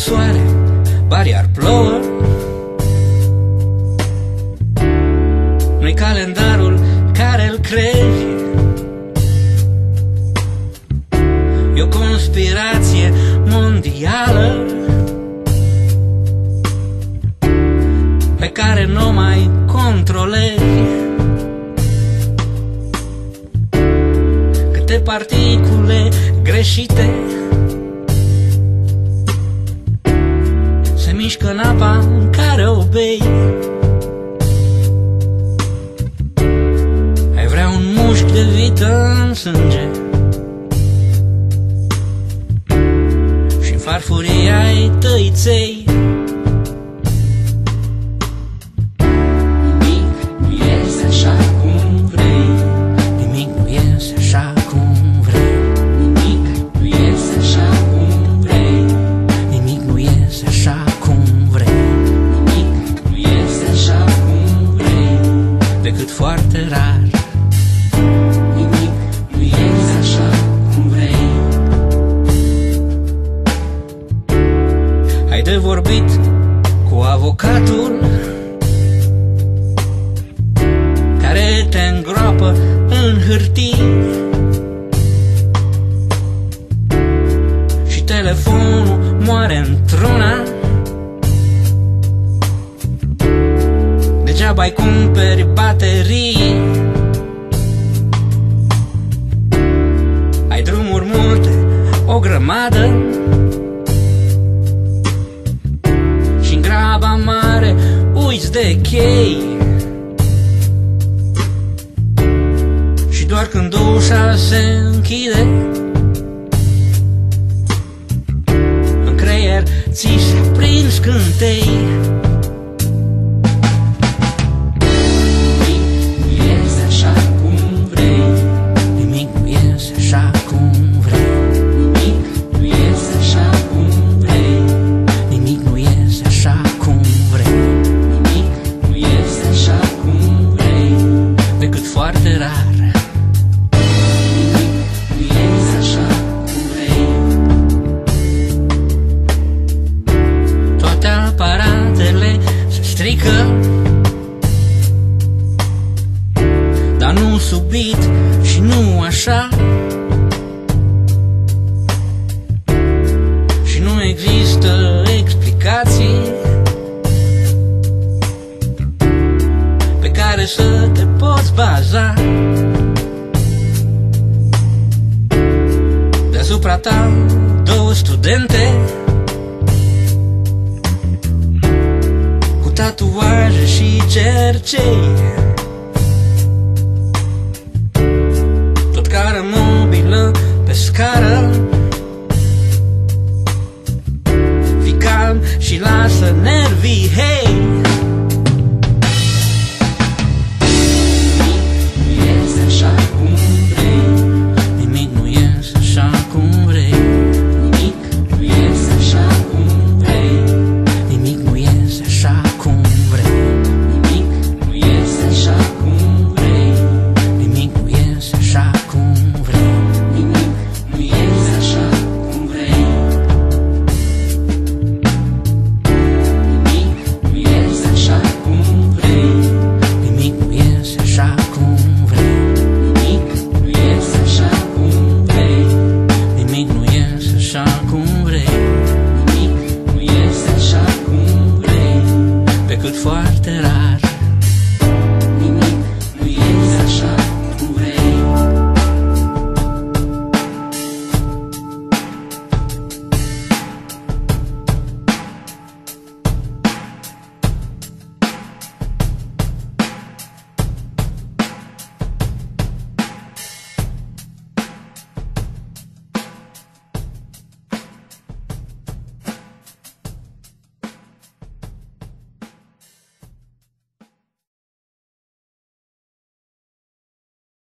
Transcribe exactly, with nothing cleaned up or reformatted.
soare, bar iar plouă. Nu-i calendarul care-l crezi, e o conspirație mondială pe care nu mai controlezi. Câte particule greșite se mișcă în apa în care o bei. Ai vrea un mușchi de vită în sânge și-n farfuria ai tăiței. Decât foarte rar. Nimic nu iese așa cum vrei. Ai de vorbit cu avocatul care te îngroapă în hârtii și telefonul moare într-una. Degeaba-i cumperi baterii. Ai drumuri multe, o grămadă, și-n graba mare uiți de chei. Și doar când ușa se închide, în creier ți se prind scântei. Foarte rar. Nimic nu iese așa cum vrei. Toate aparatele se strică, dar nu subit și nu așa. Și nu există explicații pe care să te poți baza. Deasupra ta două studente cu tatuaje și cercei, tot care mobilă pe scară.